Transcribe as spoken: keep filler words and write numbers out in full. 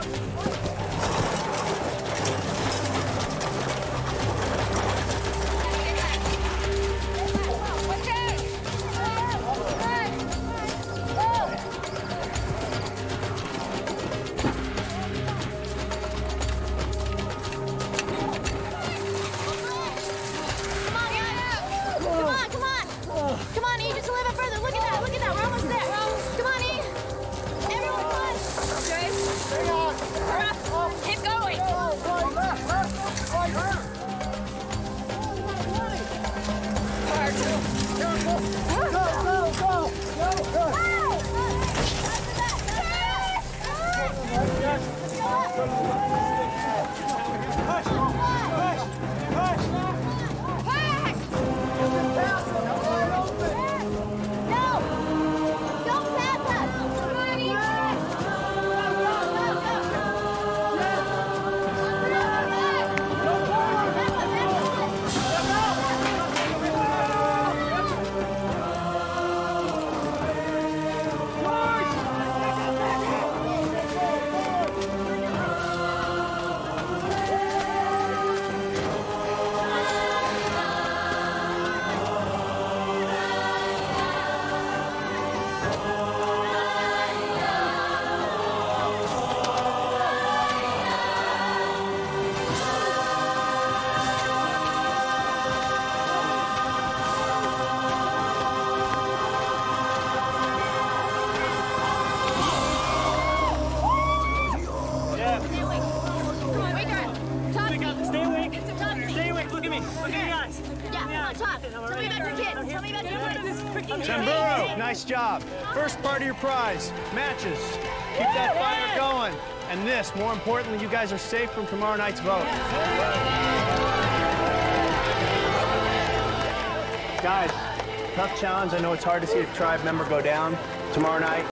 Nice job. First part of your prize, matches. Keep that fire going. And this, more importantly, you guys are safe from tomorrow night's vote. Guys, tough challenge. I know it's hard to see a tribe member go down tomorrow night.